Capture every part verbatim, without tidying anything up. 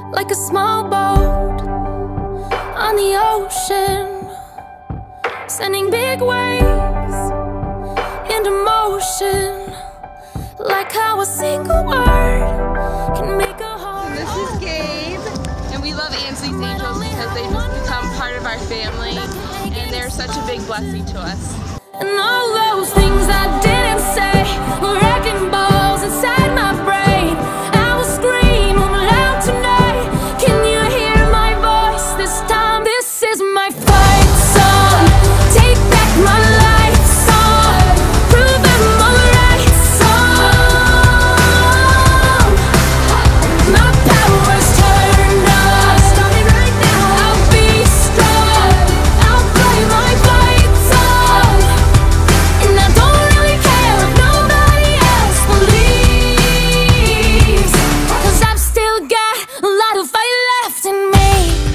like a small boat on the ocean, sending big waves into motion, like how a single word can make a heart. This is Gabe, and we love Ainsley's Angels because they just become part of our family, and they're such a big blessing to us. And all those things I didn't say were wrecking balls inside my brain. I will scream loud tonight. Can you hear my voice this time? This is my fight song. Take back my life song. Prove I'm alright song. My power's turned on. Starting right now. I'll be strong. I'll play my fight song. And I don't really care if nobody else believes, 'cause I've still got a lot of fight left in me.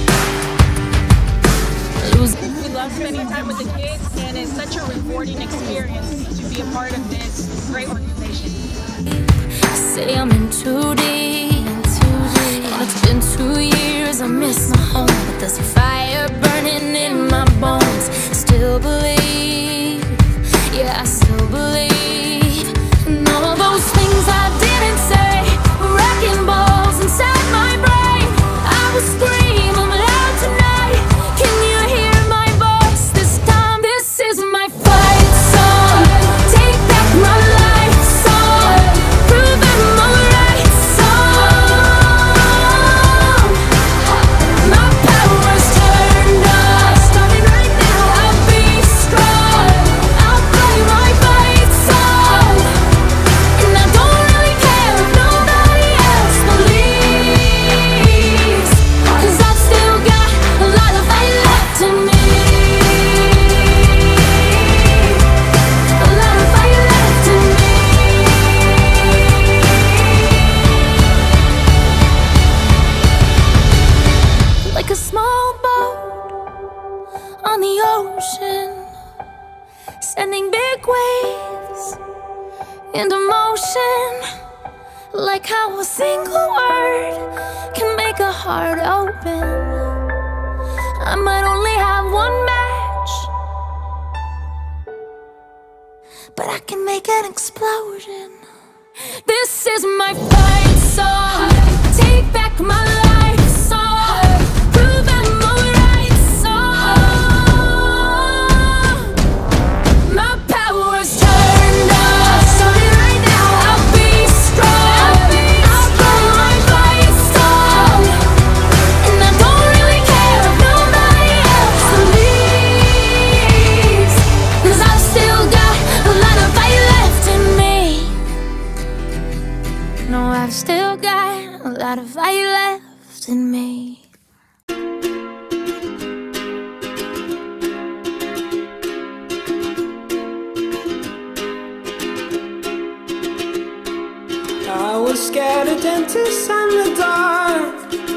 We love spending time with the kids, and it's such a rewarding experience to be a part of this great organization. Say I'm in too deep, and it's been two years. I miss my home, but there's a fire burning in my bones. Still believe, yeah, I still believe. And all those things I didn't say were wrecking balls inside my brain. I will scream I'm loud tonight. Can you hear my voice this time? This is my fight song. Take back my life song. Prove I'm alright song. My power's turned on. Starting right now. I'll be strong. I'll play my fight song. And I don't really care if nobody else believes, 'cause I've still got a lot of fight left in me. A lot of fight left in me. Like a small boat on the ocean, sending big waves into motion, like how a single word can make a heart open. I might only have one match, but I can make an explosion. This is my fight song. Take back my life song. Prove I'm alright song. My power's turned on. Starting right now. I'll be strong. I'll play my fight song. And I don't really care if nobody else believes, 'cause I've still got a lot of fight left in me. No, I've still got a lot of fight left in me. I was scared of dentists and the dark.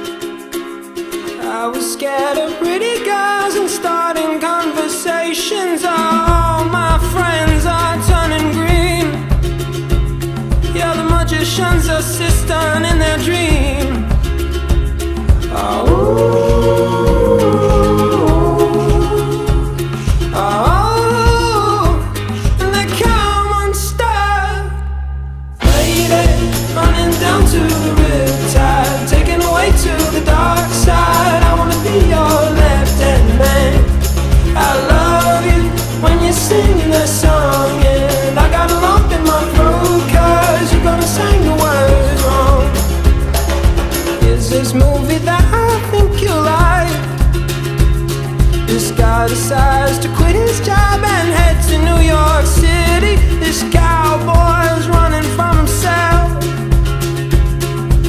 I was scared of pretty girls and starting conversations. All my friends are turning green. Yeah, the magician's assistant in their dream. Oh, oh, and they come unstuck. Lady, running down to the riptide, taken away to the dark side. I wanna be your left-hand man. I love you when you're singing that song, and I got a lump in my throat 'cause you're gonna sing the words wrong. Is this movie that I think you like? This guy decides to quit his job and head to New York City. This cowboy's running from himself.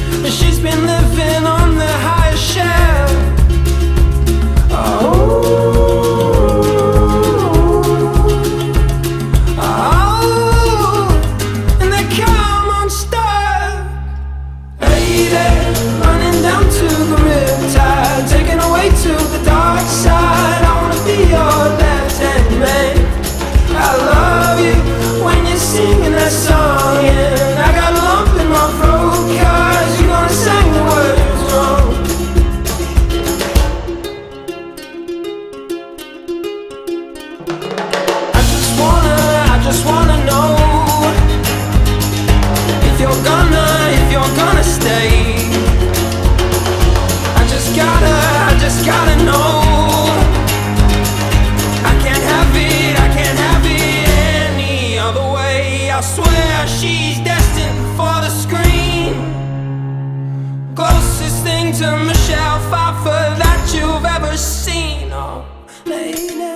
to Michelle Pfeiffer that you've ever seen. Oh, lady.